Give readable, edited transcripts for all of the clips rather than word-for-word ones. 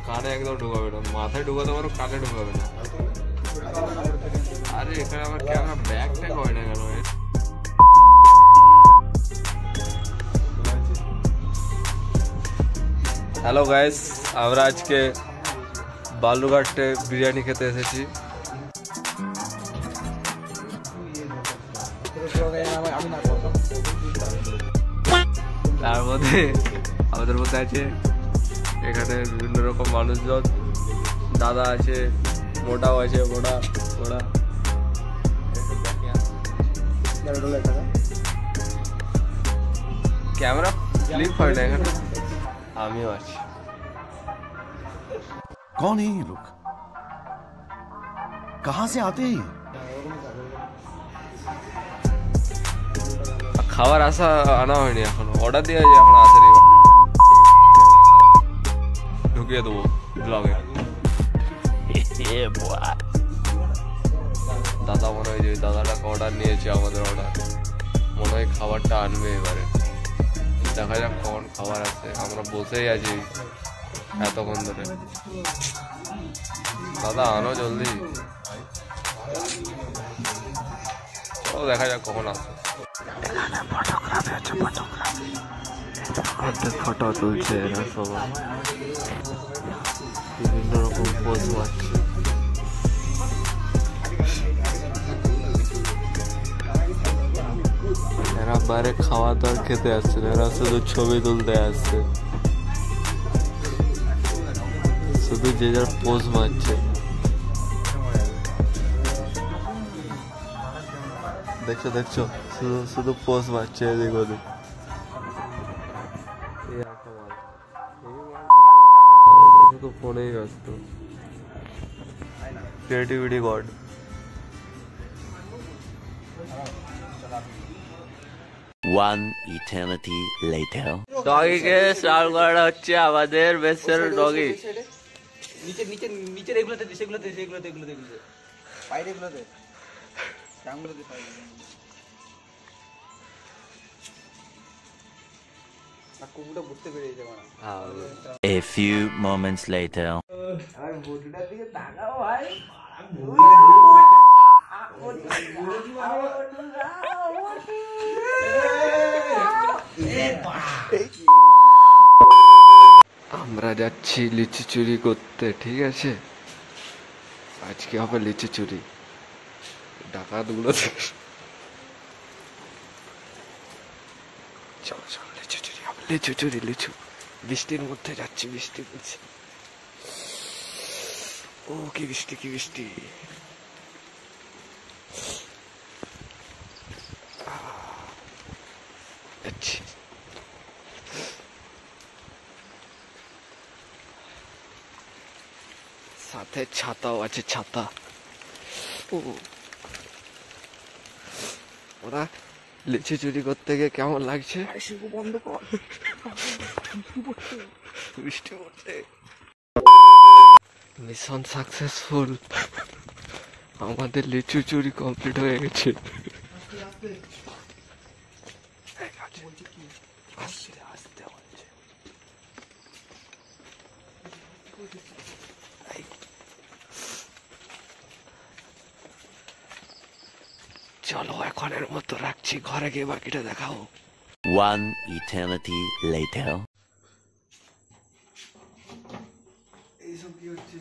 কানে একদম ঢুকাবে না, মাথায় ঢুকাতে পারো, কানে ঢুকাবে না। আরে এখানে আমার ক্যামেরা ব্যাগ ট্যাগ হয় না কেন? হ্যালো গাইস, আমরা আজকে বালুরঘাটে বিরিয়ানি খেতে এসেছি। তার মধ্যে আমাদের মধ্যে আছে এখানে বিভিন্ন রকম মানুষজন, দাদা আছে, মোটাও আছে, মোটা ক্যামেরা ক্লিক হয় না এখানে। আমিও আছি। कौन है ये लोग? कहां से आते हैं? খাবার আনা হয়নি এখনো, অর্ডার দিয়ে এখন আসেনি। ঢুকিয়ে দেবো ব্লগে। দাদা মনে হয় যে দাদাটা অর্ডার নিয়েছে, আমাদের অর্ডার মনে হয় খাবারটা আনবে এবারে। দেখা যাক কখন খাবার আছে। আমরা বসেই আছি এতক্ষণ ধরে। দাদা আনো জলদি, চলো দেখা যাক কখন আসে। ফটো তুলছে এরা সবাই, বিভিন্ন রকম পোজ মারছে। এরা বাইরে খাওয়া দাওয়া খেতে আসছে না, এরা শুধু ছবি তুলতে আসছে, শুধু যে যার পোজ মারছে। দেখছো শুধু পোজ মারছে এদিক ওদিক। শুধু ফোনেই ব্যস্ত। Creativity god. One eternity later. ডগিকে সার্ভ করা হচ্ছে আমাদের বেস্টের ডগি। নিচে এগুলোতে বাইরে এগুলোতে টাঙ্গুলোতে কুকুরটা বুঝতে পেরেছে মানে। A few moments later. আর বটুটার দিকে তাকাও ভাই। আমরা যাচ্ছি লিচি চুরি করতে, ঠিক আছে? আজকে হবে লিচি চুরি। ডাকাতগুলো চল লিচু চুরি হবে, লিচু বৃষ্টির মধ্যে যাচ্ছি, বৃষ্টি পড়ছে। ও কি বৃষ্টি। যাচ্ছি। সাথে ছাতাও আছে, ছাতা। ওরা লিচু চুরি করতে গিয়ে কেমন লাগছে? বন্ধ কর, বৃষ্টি পড়ছে। মিশন সাকসেসফুল, আমাদের লিচু চুরি কমপ্লিট হয়ে গেছে। চলো এখনের মতো রাখছি, ঘরে গিয়ে বাকিটা দেখাও। One eternity later. এইসব কি হচ্ছে?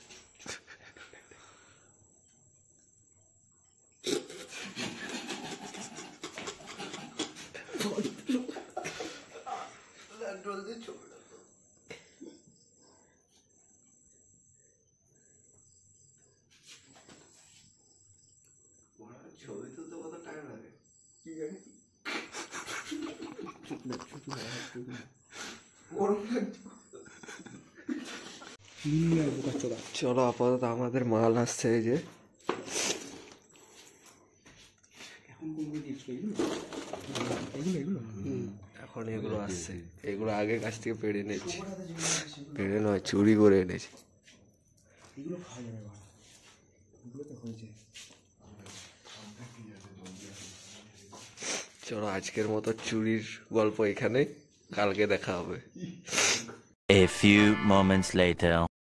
ছবি তুলতে কত টাইম লাগে কি জানি। চলো আপাতত আমাদের মাল আসছে, এই যে এখন এগুলো আসছে। এগুলো আগের কাছ থেকে পেড়ে নিচ্ছি, পেড়ে নয় চুরি করে এনেছি। চলো আজকের মতো চুরির গল্প এখানে, কালকে দেখা হবে। A few moments later.